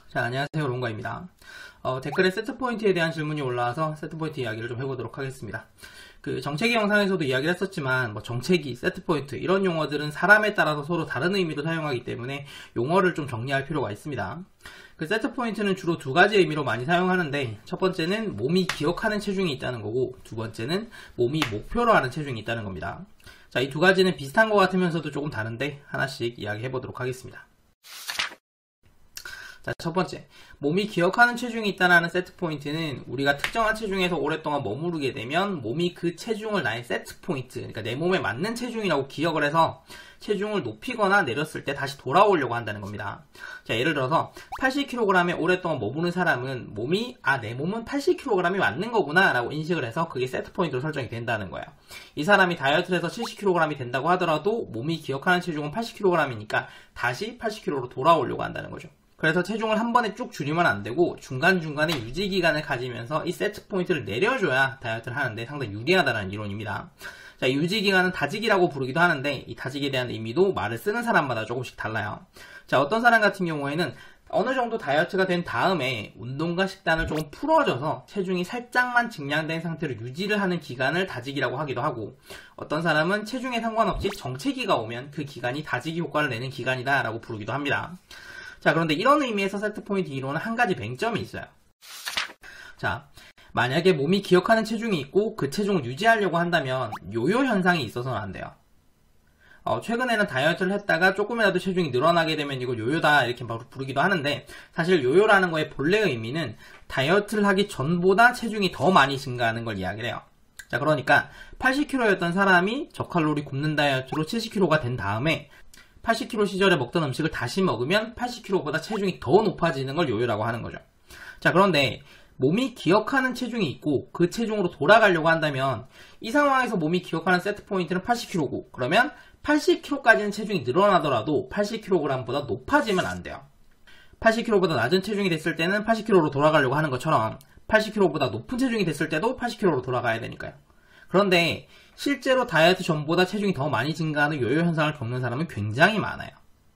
자, 안녕하세요. 롱가입니다. 댓글에 세트포인트에 대한 질문이 올라와서 세트포인트 이야기를 좀 해보도록 하겠습니다. 그 정체기 영상에서도 이야기를 했었지만 정체기, 세트포인트 이런 용어들은 사람에 따라서 서로 다른 의미로 사용하기 때문에 용어를 좀 정리할 필요가 있습니다. 그 세트포인트는 주로 두 가지 의미로 많이 사용하는데, 첫 번째는 몸이 기억하는 체중이 있다는 거고, 두 번째는 몸이 목표로 하는 체중이 있다는 겁니다. 자, 이 두 가지는 비슷한 것 같으면서도 조금 다른데 하나씩 이야기해 보도록 하겠습니다. 자, 첫 번째, 몸이 기억하는 체중이 있다는 세트포인트는 우리가 특정한 체중에서 오랫동안 머무르게 되면 몸이 그 체중을 나의 세트포인트, 그러니까 내 몸에 맞는 체중이라고 기억을 해서 체중을 높이거나 내렸을 때 다시 돌아오려고 한다는 겁니다. 자, 예를 들어서 80kg에 오랫동안 머무는 사람은 몸이 내 몸은 80kg이 맞는 거구나 라고 인식을 해서 그게 세트포인트로 설정이 된다는 거예요. 이 사람이 다이어트를 해서 70kg이 된다고 하더라도 몸이 기억하는 체중은 80kg이니까 다시 80kg로 돌아오려고 한다는 거죠. 그래서 체중을 한 번에 쭉 줄이면 안 되고 중간중간에 유지 기간을 가지면서 이 세트 포인트를 내려줘야 다이어트를 하는데 상당히 유리하다는 이론입니다. 자, 이 유지 기간은 다지기라고 부르기도 하는데 이 다지기에 대한 의미도 말을 쓰는 사람마다 조금씩 달라요. 자, 어떤 사람 같은 경우에는 어느 정도 다이어트가 된 다음에 운동과 식단을 조금 풀어줘서 체중이 살짝만 증량된 상태로 유지를 하는 기간을 다지기라고 하기도 하고, 어떤 사람은 체중에 상관없이 정체기가 오면 그 기간이 다지기 효과를 내는 기간이다 라고 부르기도 합니다. 자, 그런데 이런 의미에서 세트포인트 이론은 한 가지 맹점이 있어요. 자, 만약에 몸이 기억하는 체중이 있고 그 체중을 유지하려고 한다면 요요 현상이 있어서는 안 돼요. 최근에는 다이어트를 했다가 조금이라도 체중이 늘어나게 되면 이걸 요요다 이렇게 부르기도 하는데, 사실 요요라는 거의 본래 의미는 다이어트를 하기 전보다 체중이 더 많이 증가하는 걸 이야기를 해요. 자, 그러니까 80kg였던 사람이 저칼로리 굶는 다이어트로 70kg가 된 다음에 80kg 시절에 먹던 음식을 다시 먹으면 80kg보다 체중이 더 높아지는 걸 요요라고 하는 거죠. 자, 그런데 몸이 기억하는 체중이 있고 그 체중으로 돌아가려고 한다면 이 상황에서 몸이 기억하는 세트 포인트는 80kg고, 그러면 80kg까지는 체중이 늘어나더라도 80kg보다 높아지면 안 돼요. 80kg보다 낮은 체중이 됐을 때는 80kg로 돌아가려고 하는 것처럼 80kg보다 높은 체중이 됐을 때도 80kg로 돌아가야 되니까요. 그런데 실제로 다이어트 전보다 체중이 더 많이 증가하는 요요 현상을 겪는 사람은 굉장히 많아요.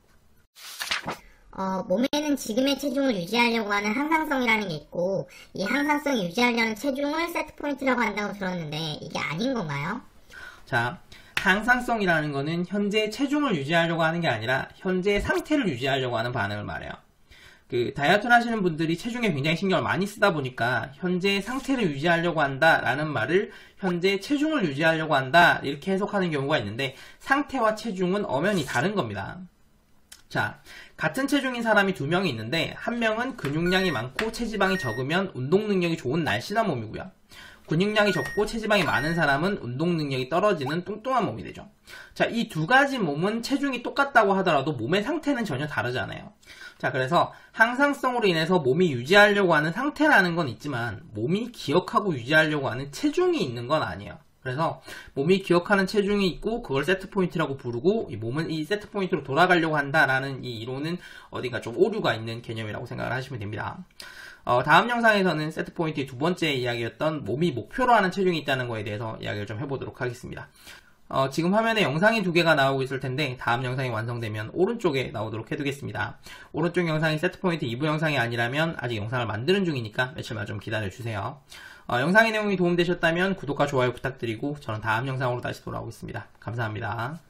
몸에는 지금의 체중을 유지하려고 하는 항상성이라는 게 있고, 이 항상성 유지하려는 체중을 세트포인트라고 한다고 들었는데 이게 아닌 건가요? 자, 항상성이라는 거는 현재 체중을 유지하려고 하는 게 아니라 현재 상태를 유지하려고 하는 반응을 말해요. 그 다이어트를 하시는 분들이 체중에 굉장히 신경을 많이 쓰다 보니까 현재 상태를 유지하려고 한다 라는 말을 현재 체중을 유지하려고 한다 이렇게 해석하는 경우가 있는데, 상태와 체중은 엄연히 다른 겁니다. 자, 같은 체중인 사람이 두 명이 있는데 한 명은 근육량이 많고 체지방이 적으면 운동 능력이 좋은 날씬한 몸이고요, 근육량이 적고 체지방이 많은 사람은 운동 능력이 떨어지는 뚱뚱한 몸이 되죠. 자, 이 두 가지 몸은 체중이 똑같다고 하더라도 몸의 상태는 전혀 다르잖아요. 자, 그래서 항상성으로 인해서 몸이 유지하려고 하는 상태라는 건 있지만 몸이 기억하고 유지하려고 하는 체중이 있는 건 아니에요. 그래서 몸이 기억하는 체중이 있고 그걸 세트포인트라고 부르고, 이 몸은 이 세트포인트로 돌아가려고 한다라는 이 이론은 어딘가 좀 오류가 있는 개념이라고 생각을 하시면 됩니다. 다음 영상에서는 세트포인트의 두 번째 이야기였던 몸이 목표로 하는 체중이 있다는 거에 대해서 이야기를 좀 해보도록 하겠습니다. 지금 화면에 영상이 두 개가 나오고 있을 텐데 다음 영상이 완성되면 오른쪽에 나오도록 해두겠습니다. 오른쪽 영상이 세트포인트 2부 영상이 아니라면 아직 영상을 만드는 중이니까 며칠만 좀 기다려주세요. 영상의 내용이 도움되셨다면 구독과 좋아요 부탁드리고 저는 다음 영상으로 다시 돌아오겠습니다. 감사합니다.